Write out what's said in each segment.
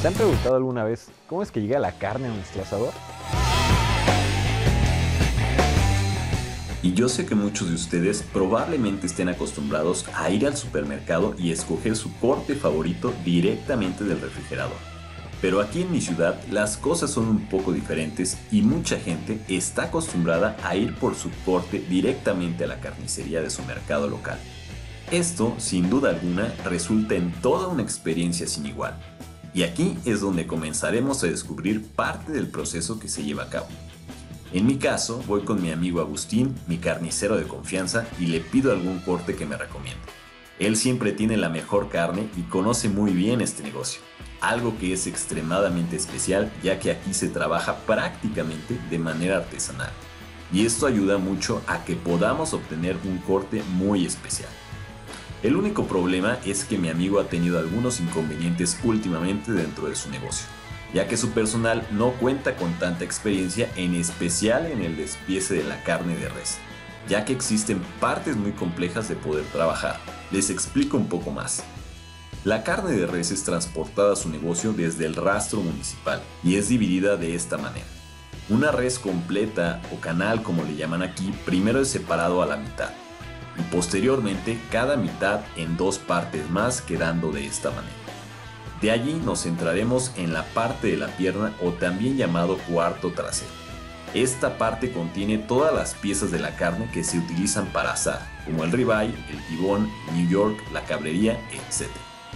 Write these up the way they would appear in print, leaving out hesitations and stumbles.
¿Te han preguntado alguna vez cómo es que llega la carne a nuestro asador? Y yo sé que muchos de ustedes probablemente estén acostumbrados a ir al supermercado y escoger su corte favorito directamente del refrigerador. Pero aquí en mi ciudad las cosas son un poco diferentes y mucha gente está acostumbrada a ir por su corte directamente a la carnicería de su mercado local. Esto, sin duda alguna, resulta en toda una experiencia sin igual. Y aquí es donde comenzaremos a descubrir parte del proceso que se lleva a cabo. En mi caso, voy con mi amigo Agustín, mi carnicero de confianza, y le pido algún corte que me recomiende. Él siempre tiene la mejor carne y conoce muy bien este negocio, algo que es extremadamente especial ya que aquí se trabaja prácticamente de manera artesanal. Y esto ayuda mucho a que podamos obtener un corte muy especial. El único problema es que mi amigo ha tenido algunos inconvenientes últimamente dentro de su negocio, ya que su personal no cuenta con tanta experiencia, en especial en el despiece de la carne de res, ya que existen partes muy complejas de poder trabajar. Les explico un poco más. La carne de res es transportada a su negocio desde el rastro municipal y es dividida de esta manera. Una res completa o canal, como le llaman aquí, primero es separado a la mitad y posteriormente cada mitad en dos partes más, quedando de esta manera. De allí nos centraremos en la parte de la pierna, o también llamado cuarto trasero. Esta parte contiene todas las piezas de la carne que se utilizan para asar, como el ribeye, el tibón, New York, la cabrería, etc.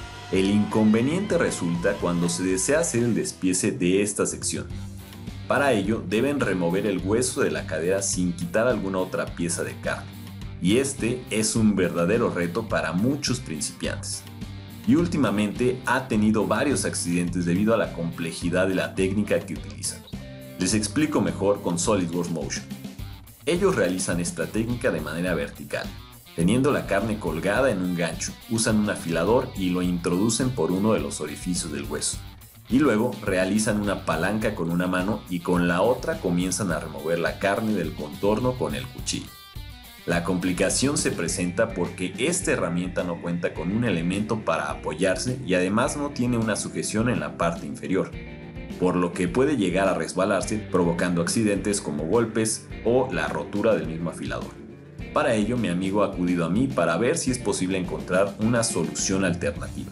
El inconveniente resulta cuando se desea hacer el despiece de esta sección. Para ello deben remover el hueso de la cadera sin quitar alguna otra pieza de carne. Y este es un verdadero reto para muchos principiantes. Y últimamente ha tenido varios accidentes debido a la complejidad de la técnica que utilizan. Les explico mejor con SolidWorks Motion. Ellos realizan esta técnica de manera vertical, teniendo la carne colgada en un gancho, usan un afilador y lo introducen por uno de los orificios del hueso. Y luego realizan una palanca con una mano y con la otra comienzan a remover la carne del contorno con el cuchillo. La complicación se presenta porque esta herramienta no cuenta con un elemento para apoyarse y además no tiene una sujeción en la parte inferior, por lo que puede llegar a resbalarse, provocando accidentes como golpes o la rotura del mismo afilador. Para ello, mi amigo ha acudido a mí para ver si es posible encontrar una solución alternativa.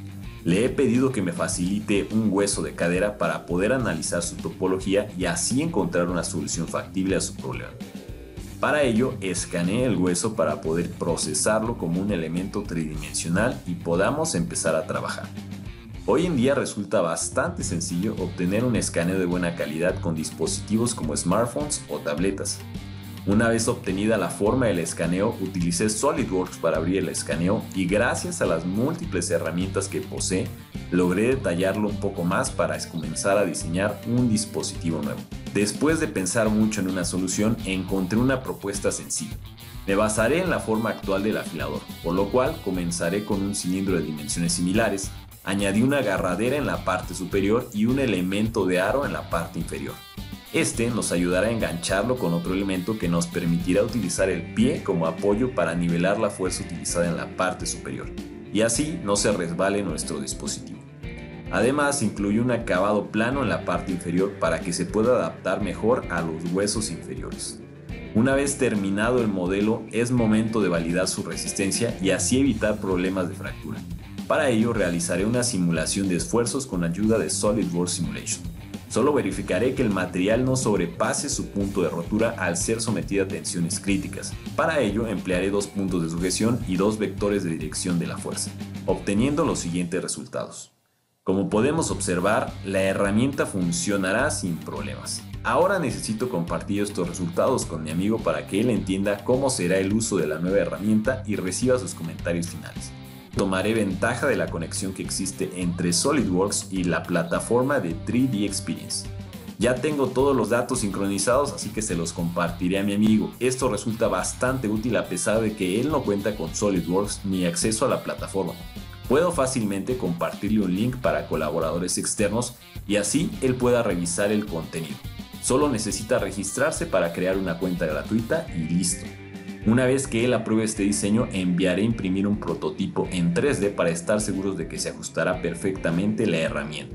Le he pedido que me facilite un hueso de cadera para poder analizar su topología y así encontrar una solución factible a su problema. Para ello, escaneé el hueso para poder procesarlo como un elemento tridimensional y podamos empezar a trabajar. Hoy en día resulta bastante sencillo obtener un escaneo de buena calidad con dispositivos como smartphones o tabletas. Una vez obtenida la forma del escaneo, utilicé SolidWorks para abrir el escaneo y gracias a las múltiples herramientas que posee, logré detallarlo un poco más para comenzar a diseñar un dispositivo nuevo. Después de pensar mucho en una solución, encontré una propuesta sencilla. Me basaré en la forma actual del afilador, por lo cual comenzaré con un cilindro de dimensiones similares, añadí una agarradera en la parte superior y un elemento de aro en la parte inferior. Este nos ayudará a engancharlo con otro elemento que nos permitirá utilizar el pie como apoyo para nivelar la fuerza utilizada en la parte superior, y así no se resbale nuestro dispositivo. Además, incluye un acabado plano en la parte inferior para que se pueda adaptar mejor a los huesos inferiores. Una vez terminado el modelo, es momento de validar su resistencia y así evitar problemas de fractura. Para ello, realizaré una simulación de esfuerzos con ayuda de SolidWorks Simulation. Solo verificaré que el material no sobrepase su punto de rotura al ser sometido a tensiones críticas. Para ello, emplearé dos puntos de sujeción y dos vectores de dirección de la fuerza, obteniendo los siguientes resultados. Como podemos observar, la herramienta funcionará sin problemas. Ahora necesito compartir estos resultados con mi amigo para que él entienda cómo será el uso de la nueva herramienta y reciba sus comentarios finales. Tomaré ventaja de la conexión que existe entre SolidWorks y la plataforma de 3D Experience. Ya tengo todos los datos sincronizados, así que se los compartiré a mi amigo. Esto resulta bastante útil a pesar de que él no cuenta con SolidWorks ni acceso a la plataforma. Puedo fácilmente compartirle un link para colaboradores externos y así él pueda revisar el contenido. Solo necesita registrarse para crear una cuenta gratuita y listo. Una vez que él apruebe este diseño, enviaré a imprimir un prototipo en 3D para estar seguros de que se ajustará perfectamente la herramienta.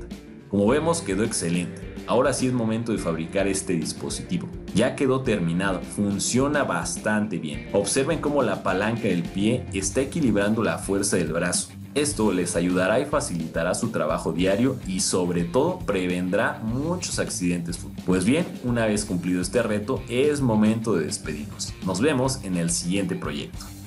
Como vemos, quedó excelente. Ahora sí es momento de fabricar este dispositivo. Ya quedó terminado, funciona bastante bien. Observen cómo la palanca del pie está equilibrando la fuerza del brazo. Esto les ayudará y facilitará su trabajo diario y sobre todo prevendrá muchos accidentes futuros. Pues bien, una vez cumplido este reto, es momento de despedirnos. Nos vemos en el siguiente proyecto.